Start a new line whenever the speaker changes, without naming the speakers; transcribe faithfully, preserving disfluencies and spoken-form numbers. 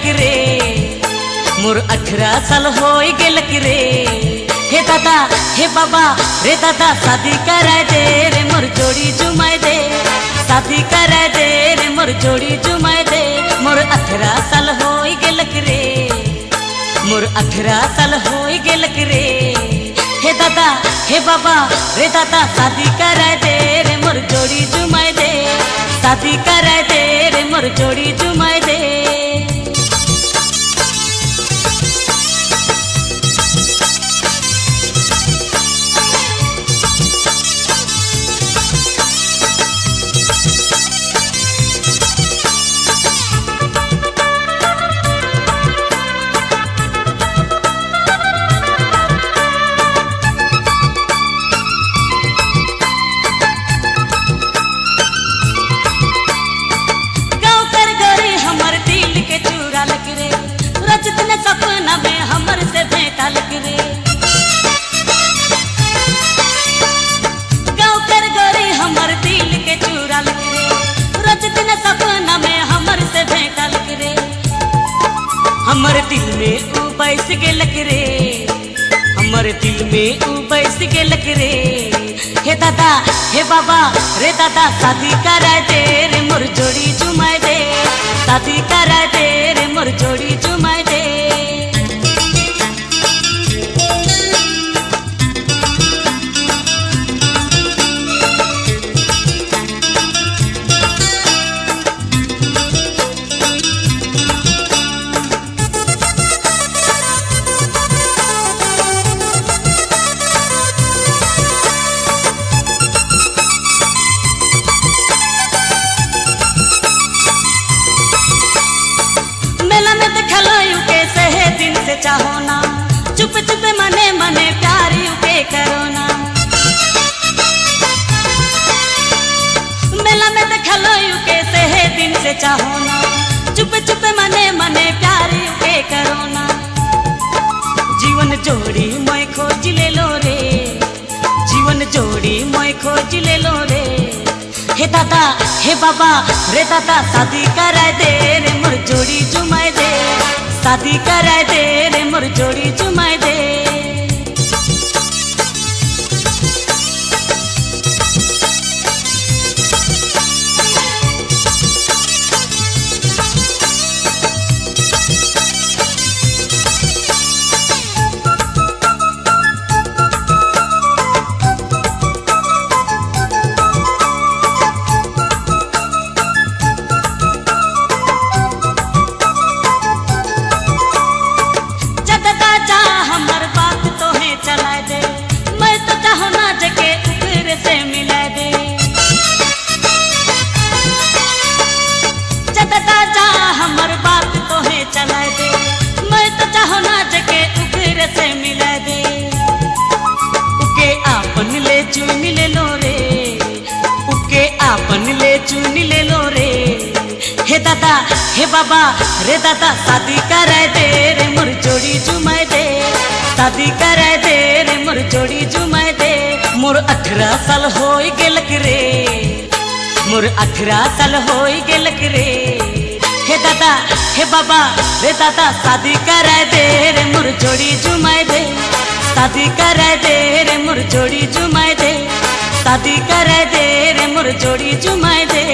रे मोर अठारह साल हो गेलक रे। हे दादा हे बाबा रे दादा शादी कराए दे रे मोर जोड़ी जुमाए दे, शादी कराए दे रे मोर जोड़ी जुमाए दे। मोर अठारह साल हो गेलक रे मोर अठारह साल हो गेलक रे। हे दादा हे बाबा रे दादा शादी कराए दे रे मोर जोड़ी जुमाए दे, शादी कराए दे रे मोर जोड़ी जुमाए दे। सपना में हमर से भेंटा लग रे गाँव कर गोरी हमर दिल के चूरा लग रे, रोज दिन सपना में हमर से भेंटा लग रे। हमर दिल में ऊ बैस गेलक रे, हमर दिल में ऊ बैस गेलक रे। हे दादा हे बाबा रे दादा शादी कराए दे रे मोर जोड़ी जुमाए दे, शादी कराए दे रे मोर जोड़ी जुमाए दे। चाहो ना चुप चुप मने मने प्यार के करो ना, मेला में देखलो के से दिन से चाहो ना चुप चुप मने मने प्यार के करो ना। जीवन जोड़ी मैं खोज ले लो रे, जीवन जोड़ी मैं खोज ले लो रे। हे दादा हे बाबा रे दादा शादी कराए दे रे मोर जोड़ी जुमाए दे, शादी कराए दे रे मोर जोड़ी जुमाए दे। चुन ले लो रे उके आपन ले चुन ले लो रे। हे दादा हे बाबा रे दादा शादी कराए दे रे मोर जोड़ी जुमाए दे, शादी कराए दे रे मोर जोड़ी जुमाए दे। मोर अठारह साल हो गेलक रे मोर अठारह साल हो गेलक रे। हे दादा हे बाबा रे दादा शादी कराए दे रे मोर जोड़ी जुमाए दे, शादी कराए दे रे मोर जोड़ी जुमाए दे, शादी कराए दे रे मोर जोड़ी जुमाए दे।